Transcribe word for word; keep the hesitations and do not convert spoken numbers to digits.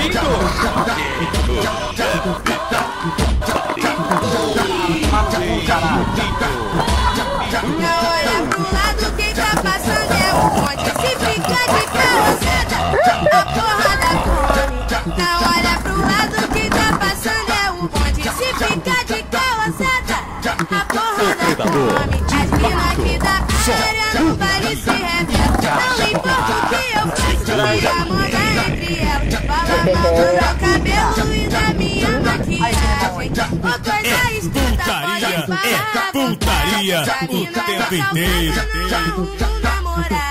olha pro lado, quem tá passando é o bonde. Se ficar de carroçada, a porrada come. Não olha pro lado, quem tá passando é o bonde. Se ficar de carroçada, a porrada come. As mina que dá área no baile se revela. Não importa o que eu faço, minha moda entre elas. Fala mal do meu cabelo e da minha maquiagem. Ô coisa esquenta, pode falar. Putaria o tempo inteiro. Namorado.